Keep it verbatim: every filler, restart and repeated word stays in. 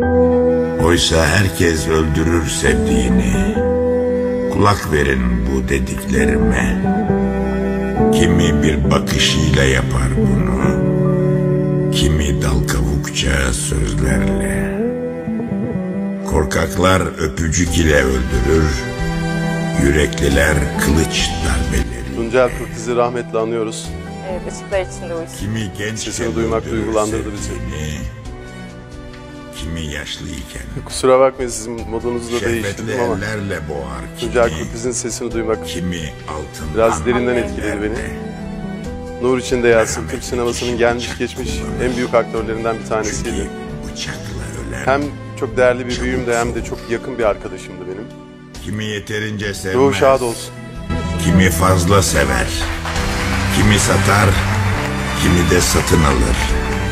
Oysa herkes öldürür sevdiğini. Kulak verin bu dediklerime. Kimi bir bakışıyla yapar bunu, kimi dal kavukça sözlerle. Korkaklar öpücük ile öldürür, yürekliler kılıç darbeleri. Tuncel Kurtiz'i rahmetle anıyoruz. Evet, ışıklar içinde uyusun. Kimi genç Sesini duymak duygulandırdı bizi. Kimi yaşlıyken. Kusura bakmayın, sizin modunuzu da değiştirdim ama ellerle boğar. Tuncel Kurtiz'in sesini duymak kimi altın biraz derinden etkiledi beni. Nur içinde yatsın, Türk sinemasının gelmiş geçmiş en büyük aktörlerinden bir tanesiydi. Hem çok değerli bir büyüğümdü hem de çok yakın bir arkadaşımdı benim. Kimi yeterince sevmez. Ruhu şad olsun. Kimi fazla sever. Kimi satar, kimi de satın alır.